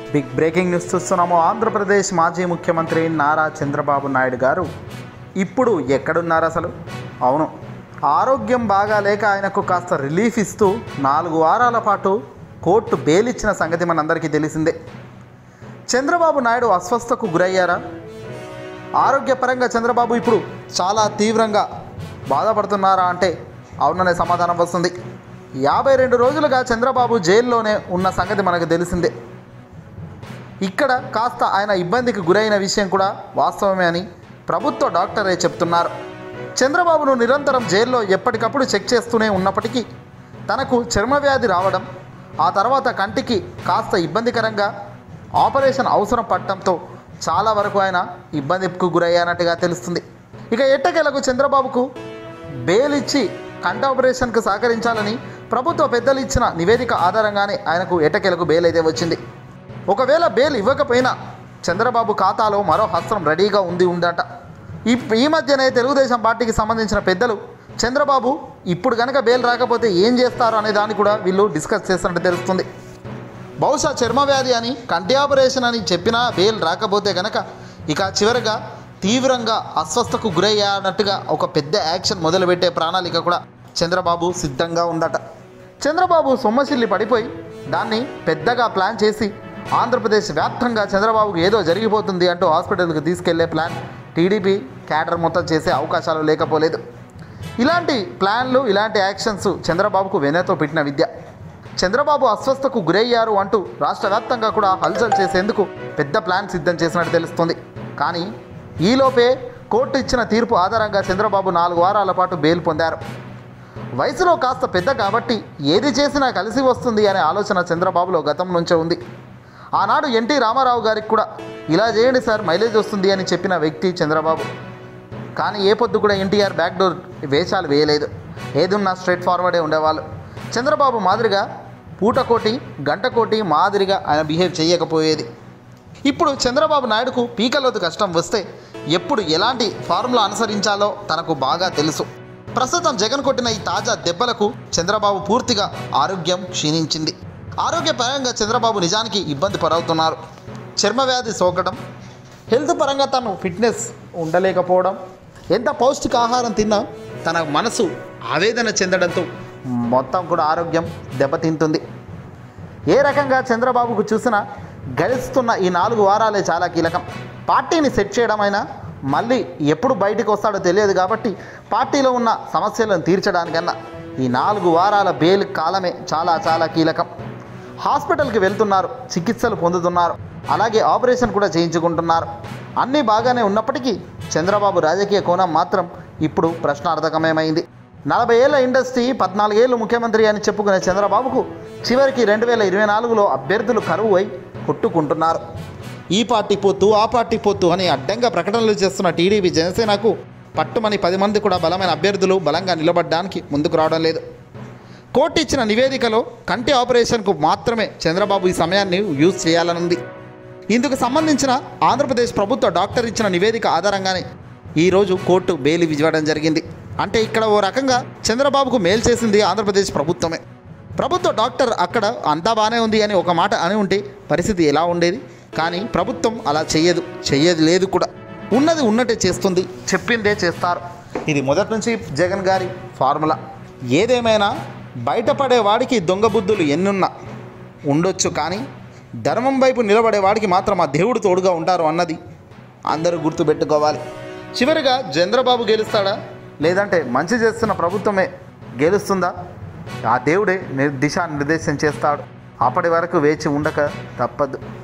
Big breaking news చూస్తున్నాము. ఆంధ్రప్రదేశ్ మాజీ ముఖ్యమంత్రి నారా చంద్రబాబు నాయుడు గారు ఇప్పుడు ఎక్కడున్నారు అసలు? అవును, ఆరోగ్యం బాగాలేక ఆయనకు కాస్త రిలీఫ్ ఇస్తూ 4 వారాల పాటు కోర్టు బెయిల్ ఇచ్చిన సంగతి మనందరికీ తెలిసిందే. చంద్రబాబు నాయుడు అస్వస్థకు గురయ్యారా? ఆరోగ్యపరంగా చంద్రబాబు ఇప్పుడు చాలా తీవ్రంగా బాధపడుతున్నారా అంటే అవుననే సమాధానం వస్తుంది. 52 రోజులుగా చంద్రబాబు జైల్లోనే ఉన్న సంగతి మనకు తెలిసిందే. ఇక్కడ కాస్త ఆయన ఇబ్బందికి గురైన విషయం కూడా వాస్తవమే అని ప్రభుత్వ డాక్టరే చెప్తున్నారు. చంద్రబాబును నిరంతరం జైల్లో ఎప్పటికప్పుడు చెక్ చేస్తూనే ఉన్నప్పటికీ తనకు చర్మవ్యాధి రావడం, ఆ తర్వాత కంటికి కాస్త ఇబ్బందికరంగా ఆపరేషన్ అవసరం పడటంతో చాలా వరకు ఆయన ఇబ్బందికి గురయ్యానట్టుగా తెలుస్తుంది. ఇక ఎట్టకేలకు చంద్రబాబుకు బెయిల్ ఇచ్చి కంటి ఆపరేషన్కు సహకరించాలని ప్రభుత్వ పెద్దలు ఇచ్చిన నివేదిక ఆధారంగానే ఆయనకు ఎట్టకేలకు బెయిల్ అయితే వచ్చింది. ఒకవేళ బెయిల్ ఇవ్వకపోయినా చంద్రబాబు ఖాతాలో మరో హస్తం రెడీగా ఉందట. ఈ మధ్యనే తెలుగుదేశం పార్టీకి సంబంధించిన పెద్దలు చంద్రబాబు ఇప్పుడు కనుక బెయిల్ రాకపోతే ఏం చేస్తారు అనే దాన్ని కూడా వీళ్ళు డిస్కస్ చేస్తున్నట్టు తెలుస్తుంది. బహుశా చర్మవ్యాధి అని కంటి ఆపరేషన్ అని చెప్పినా బెయిల్ రాకపోతే కనుక ఇక చివరిగా తీవ్రంగా అస్వస్థకు గురయ్యానట్టుగా ఒక పెద్ద యాక్షన్ మొదలుపెట్టే ప్రణాళిక కూడా చంద్రబాబు సిద్ధంగా ఉందట. చంద్రబాబు సొమ్మసిల్లి పడిపోయి దాన్ని పెద్దగా ప్లాన్ చేసి ఆంధ్రప్రదేశ్ వ్యాప్తంగా చంద్రబాబుకు ఏదో జరిగిపోతుంది అంటూ హాస్పిటల్కి తీసుకెళ్లే ప్లాన్ టీడీపీ క్యాడర్ మొత్తం చేసే అవకాశాలు లేకపోలేదు. ఇలాంటి ప్లాన్లు, ఇలాంటి యాక్షన్స్ చంద్రబాబుకు వెనతో పెట్టిన విద్య. చంద్రబాబు అస్వస్థకు గురయ్యారు అంటూ రాష్ట్ర వ్యాప్తంగా కూడా హల్చల్ చేసేందుకు పెద్ద ప్లాన్ సిద్ధం చేసినట్టు తెలుస్తుంది. కానీ ఈలోపే కోర్టు ఇచ్చిన తీర్పు ఆధారంగా చంద్రబాబు 4 వారాల పాటు బెయిల్ పొందారు. వయసులో కాస్త పెద్ద కాబట్టి ఏది చేసినా కలిసి వస్తుంది అనే ఆలోచన చంద్రబాబులో గతం నుంచే ఉంది. ఆనాడు ఎన్టీ రామారావు గారికి కూడా ఇలా చేయండి సార్, మైలేజ్ వస్తుంది అని చెప్పిన వ్యక్తి చంద్రబాబు. కానీ ఏ పొద్దు కూడా ఎన్టీఆర్ బ్యాక్డోర్ వేషాలు వేయలేదు. ఏదున్నా స్ట్రైట్ ఫార్వర్డే ఉండేవాళ్ళు. చంద్రబాబు మాదిరిగా పూటకోటి గంటకోటి మాదిరిగా ఆయన బిహేవ్ చేయకపోయేది. ఇప్పుడు చంద్రబాబు నాయుడుకు పీకలోతు కష్టం వస్తే ఎప్పుడు ఎలాంటి ఫార్ములా అనుసరించాలో తనకు బాగా తెలుసు. ప్రస్తుతం జగన్ కొట్టిన ఈ తాజా దెబ్బలకు చంద్రబాబు పూర్తిగా ఆరోగ్యం క్షీణించింది. ఆరోగ్యపరంగా చంద్రబాబు నిజానికి ఇబ్బంది పరవుతున్నారు. చర్మవ్యాధి సోకడం, హెల్త్ పరంగా తను ఫిట్నెస్ ఉండలేకపోవడం, ఎంత పౌష్టికాహారం తిన్నా తన మనసు ఆవేదన చెందడంతో మొత్తం కూడా ఆరోగ్యం దెబ్బతింటుంది. ఏ రకంగా చంద్రబాబుకు చూసినా గడుస్తున్న ఈ 4 వారాలే చాలా కీలకం. పార్టీని సెట్ చేయడమైనా మళ్ళీ ఎప్పుడు బయటకు వస్తాడో తెలియదు కాబట్టి పార్టీలో ఉన్న సమస్యలను తీర్చడానికన్నా ఈ 4 వారాల బెయిల్ కాలమే చాలా చాలా కీలకం. హాస్పిటల్కి వెళ్తున్నారు, చికిత్సలు పొందుతున్నారు, అలాగే ఆపరేషన్ కూడా చేయించుకుంటున్నారు. అన్నీ బాగానే ఉన్నప్పటికీ చంద్రబాబు రాజకీయ కోణం మాత్రం ఇప్పుడు ప్రశ్నార్థకమేమైంది. 40 ఏళ్ల ఇండస్ట్రీ, 14 ఏళ్ళు ముఖ్యమంత్రి అని చెప్పుకునే చంద్రబాబుకు చివరికి 2024లో అభ్యర్థులు కరువు అయి కొట్టుకుంటున్నారు. ఈ పార్టీ పొత్తు, ఆ పార్టీ పొత్తు అని అడ్డంగా ప్రకటనలు చేస్తున్న టీడీపీ, జనసేనకు పట్టుమని 10 మంది కూడా బలమైన అభ్యర్థులు బలంగా నిలబడడానికి ముందుకు రావడం లేదు. కోర్టు ఇచ్చిన నివేదికలో కంటి ఆపరేషన్కు మాత్రమే చంద్రబాబు ఈ సమయాన్ని యూజ్ చేయాలనుంది. ఇందుకు సంబంధించిన ఆంధ్రప్రదేశ్ ప్రభుత్వ డాక్టర్ ఇచ్చిన నివేదిక ఆధారంగానే ఈరోజు కోర్టు బెయిల్ ఇవ్వడం జరిగింది. అంటే ఇక్కడ ఓ రకంగా చంద్రబాబుకు మేలు చేసింది ఆంధ్రప్రదేశ్ ప్రభుత్వమే. ప్రభుత్వ డాక్టర్ అక్కడ అంతా బాగానే ఉంది అని ఒక మాట అని ఉంటే పరిస్థితి ఎలా ఉండేది? కానీ ప్రభుత్వం అలా చెయ్యదు లేదు కూడా. ఉన్నది ఉన్నట్టే చేస్తుంది, చెప్పిందే చేస్తారు. ఇది మొదటి నుంచి జగన్ గారి ఫార్ములా. ఏదేమైనా బయటపడేవాడికి దొంగ బుద్ధులు ఎన్నున్నా ఉండొచ్చు, కానీ ధర్మం వైపు నిలబడేవాడికి మాత్రం ఆ దేవుడు తోడుగా ఉంటారు అన్నది అందరూ గుర్తుపెట్టుకోవాలి. చివరిగా చంద్రబాబు గెలుస్తాడా, లేదంటే మంచి చేస్తున్న ప్రభుత్వమే గెలుస్తుందా? ఆ దేవుడే దిశానిర్దేశం చేస్తాడు. అప్పటి వరకు వేచి ఉండక తప్పదు.